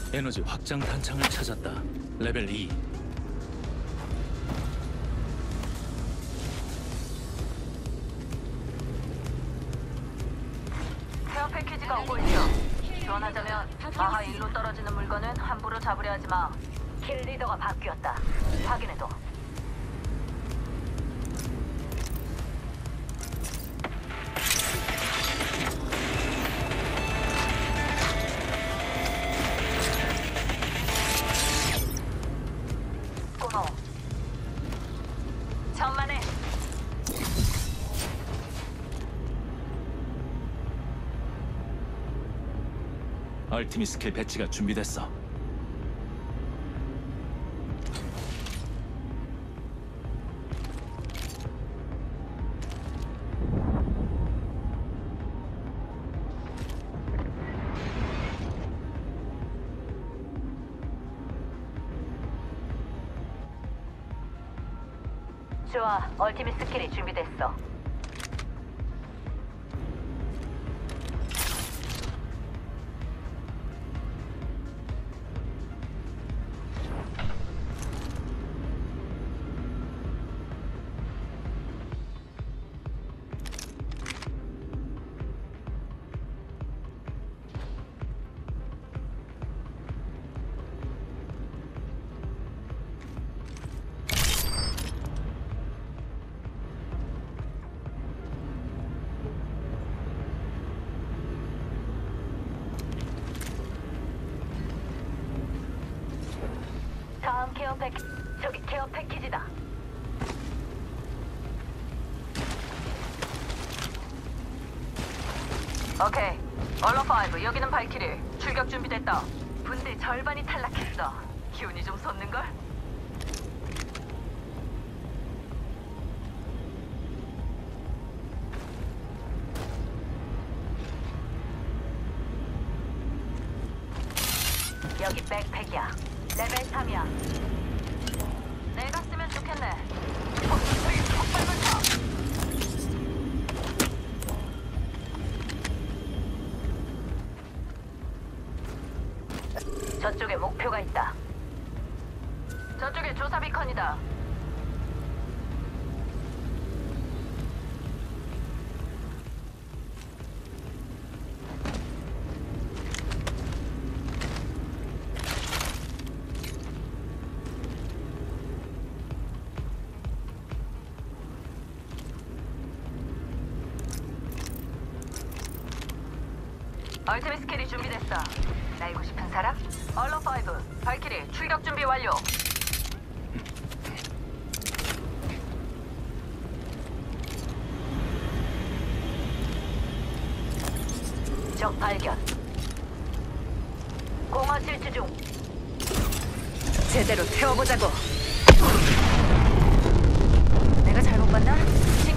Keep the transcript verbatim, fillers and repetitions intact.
에너지 확장 탄창을 찾았다. 레벨 이. 케어 패키지가 오고 있어. 지원하자면 마하 일로 떨어지는 물건은 함부로 잡으려 하지 마. 킬 리더가 바뀌었다. 확인해둬. 고마워. 천만에. 얼티밋 스킬 배치가 준비됐어. 좋아, 얼티밋 스킬이 준비됐어. 다음 케어 패키 저기 케어 패키지다. 오케이. 얼러 파이브 여기는 발키리. 출격 준비됐다. 분대 절반이 탈락했어. 기운이 좀 솟는걸? 여기 백팩이야. 레벨 삼이야. 내가 쓰면 좋겠네. 어, 저기 폭발물차. 저쪽에 목표가 있다. 저쪽에 조사 비컨이다. 얼티밋 스킬이 준비됐어. 날고 싶은 사람? 얼러 파이브, 발키리 출격 준비 완료. 적 발견. 공허 질주 중. 제대로 태워보자고. 내가 잘못 봤나?